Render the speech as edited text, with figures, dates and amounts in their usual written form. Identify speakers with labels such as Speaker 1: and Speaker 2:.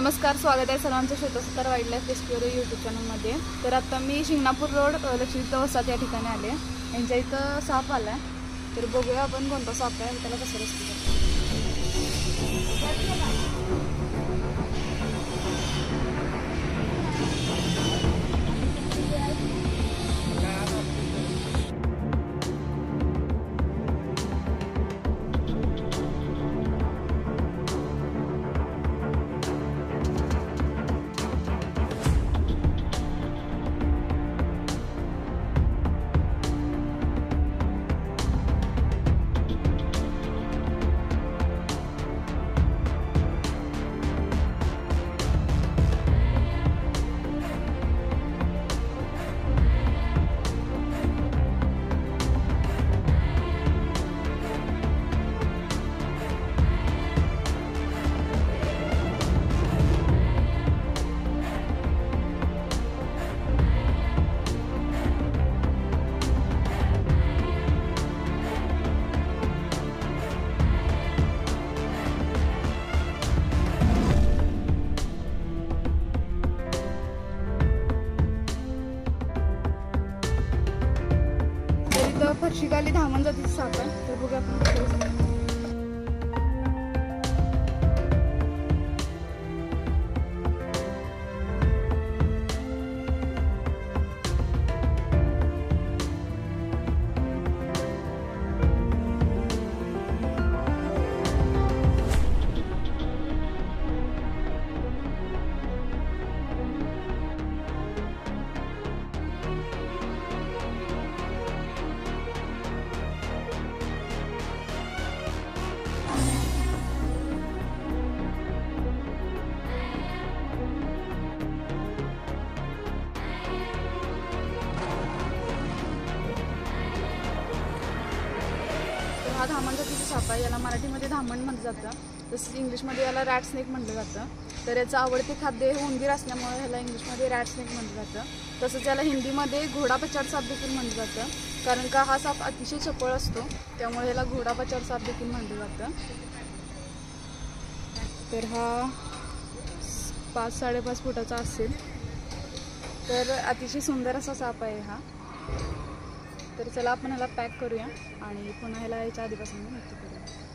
Speaker 1: नमस्कार, स्वागत आहे सर्वांचं Shweta Sutar wild life rescue YouTube चॅनलमध्ये। तर आता मी शिंगणापूर रोड लक्ष्मीत वसाहत या ठिकाणी आले। यांच्या इथं साप आला, तर बघूया आपण कोणता साप आहे, त्याला कसं रेस्क्यू करतो। फरशीखाली धामण जातीचा साप आहे, तर बघूया आपण। हा धामण जातीचा साप आहे, याला मराठीमध्ये धामण म्हटलं जातं, तसंच इंग्लिशमध्ये याला रॅट स्नेक म्हटलं जातं। तर याचं आवडते खाद्य हे उंदीर असल्यामुळे ह्याला इंग्लिशमध्ये रॅट स्नेक म्हटलं जातं। तसंच याला हिंदीमध्ये घोडापचाड साप देखील म्हटलं जातं, कारण का हा साप अतिशय चपळ असतो, त्यामुळे याला घोडापचाड साप देखील म्हटलं जातं। तर हा 5-5.5 फुटाचा असेल, तर अतिशय सुंदर असा साप आहे हा। तर चला आपण ह्याला पॅक करूया आणि पुन्हा ह्याला याच्या आधीपासून मुक्त करूया।